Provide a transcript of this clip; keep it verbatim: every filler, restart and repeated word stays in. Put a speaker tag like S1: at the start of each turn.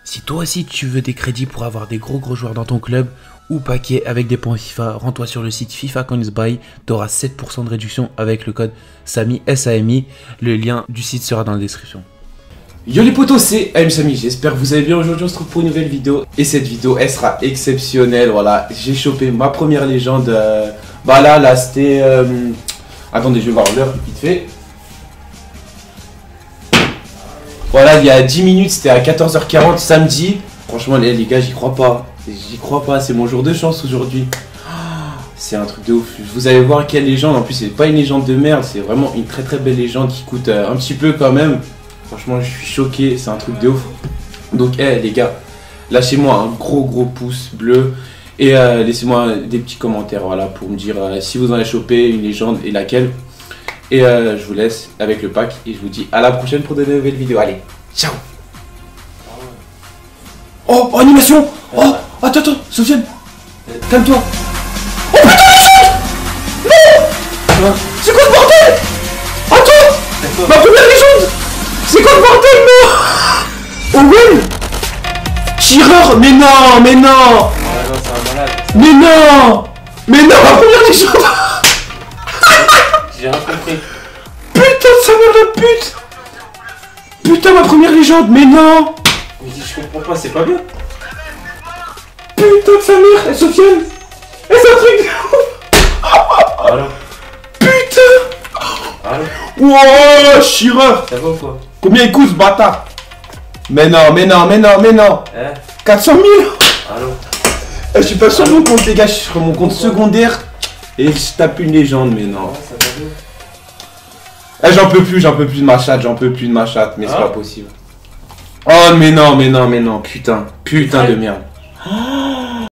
S1: Si toi aussi tu veux des crédits pour avoir des gros gros joueurs dans ton club ou paquet avec des points FIFA, rends-toi sur le site FIFA Coins Buy, tu auras sept pour cent de réduction avec le code SAMI, S A M I. Le lien du site sera dans la description. Yo les potos, c'est A M Samy, j'espère que vous allez bien. Aujourd'hui on se retrouve pour une nouvelle vidéo et cette vidéo elle sera exceptionnelle. Voilà, j'ai chopé ma première légende. euh, Bah là, là c'était... Euh... Attendez, je vais voir l'heure vite fait. Voilà, il y a dix minutes, c'était à quatorze heures quarante samedi. Franchement les, les gars, j'y crois pas. J'y crois pas, c'est mon jour de chance aujourd'hui. C'est un truc de ouf. Vous allez voir quelle légende. En plus c'est pas une légende de merde, c'est vraiment une très très belle légende qui coûte euh, un petit peu quand même. Franchement je suis choqué, c'est un truc de ouf. Donc hey, les gars, lâchez-moi un gros gros pouce bleu. Et euh, laissez-moi des petits commentaires, voilà, pour me dire euh, si vous en avez chopé une légende et laquelle. Et euh, je vous laisse avec le pack et je vous dis à la prochaine pour de nouvelles vidéos. Allez, ciao. Oh, oh animation. Oh, attends, attends, Sofiane, calme-toi. Oh putain, légende. Non. C'est quoi ce bordel? Attends, ma première légende. C'est quoi ce bordel, non? Owen Tireur, mais non, mais non. Mais non! Mais non, ma première légende.
S2: J'ai rien compris.
S1: Putain de sa mère la pute. Putain, ma première légende, mais non.
S2: Mais je comprends pas, c'est pas bien.
S1: Putain de sa mère, et Sofiane. Et c'est un truc de ouf.
S2: Alors.
S1: Putain.
S2: Alors.
S1: Wow, Chireur.
S2: Ça va ou quoi?
S1: Combien il coûte ce bâtard? Mais non, mais non, mais non, mais non.
S2: Eh.
S1: quatre cent mille.
S2: Alors.
S1: Je suis pas sur mon compte, les gars, je suis sur mon compte secondaire. Et je tape une légende, mais non.
S2: Ouais, ça va bien.
S1: Eh, j'en peux plus, j'en peux plus de ma chatte, j'en peux plus de ma chatte, mais c'est
S2: Ah.
S1: pas possible. Oh, mais non, mais non, mais non, putain, putain de merde. Oh,